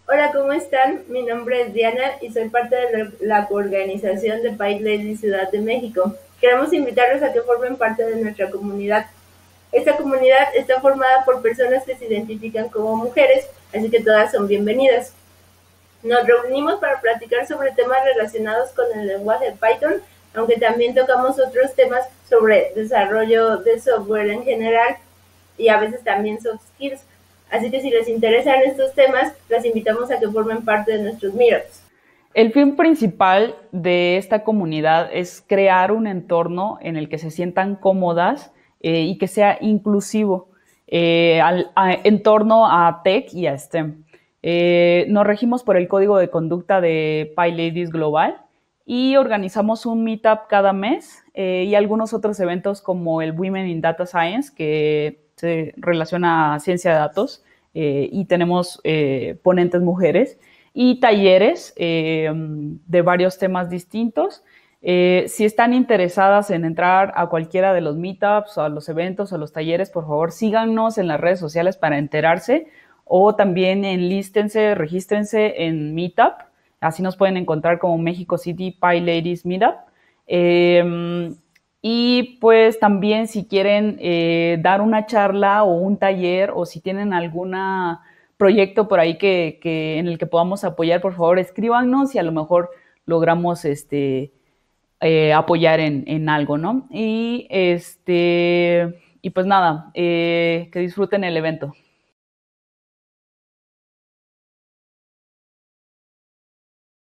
Hola, ¿cómo están? Mi nombre es Diana y soy parte de la coorganización de Pi Ladies Ciudad de México. Queremos invitarlos a que formen parte de nuestra comunidad. Esta comunidad está formada por personas que se identifican como mujeres, así que todas son bienvenidas. Nos reunimos para platicar sobre temas relacionados con el lenguaje Python, aunque también tocamos otros temas sobre desarrollo de software en general y a veces también soft skills. Así que si les interesan estos temas, las invitamos a que formen parte de nuestros meetups. El fin principal de esta comunidad es crear un entorno en el que se sientan cómodas y que sea inclusivo en torno a tech y a STEM. Nos regimos por el código de conducta de PyLadies Global y organizamos un meetup cada mes y algunos otros eventos como el Women in Data Science, que se relaciona a ciencia de datos y tenemos ponentes mujeres y talleres de varios temas distintos. Si están interesadas en entrar a cualquiera de los meetups, o a los eventos, o a los talleres, por favor síganos en las redes sociales para enterarse o también enlístense, regístrense en Meetup. Así nos pueden encontrar como México City Pi Ladies Meetup. Y pues también si quieren dar una charla o un taller o si tienen alguna proyecto por ahí en el que podamos apoyar, por favor escríbanos y a lo mejor logramos apoyar en algo, ¿no? Y pues nada, que disfruten el evento.